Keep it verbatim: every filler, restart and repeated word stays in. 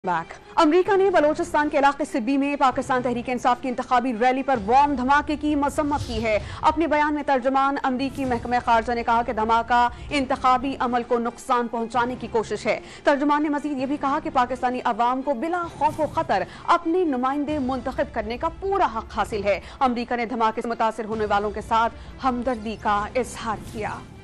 Back अमरीका ने बलोचिस्तान के इलाके सिब्बी में पाकिस्तान तहरीक इंसाफ की इंतखाबी रैली पर बॉम्ब धमाके की मजम्मत की है। अपने बयान में तर्जमान अमरीकी महकमे खारजा ने कहा कि धमाका इंतखाबी अमल को नुकसान पहुंचाने की कोशिश है। तर्जमान ने मजीद ये भी कहा कि पाकिस्तानी अवाम को बिला खौफ व खतर अपने नुमाइंदे मुंतखब करने का पूरा हक हासिल है। अमरीका ने धमाके से मुतासिर होने वालों के साथ हमदर्दी का इजहार किया।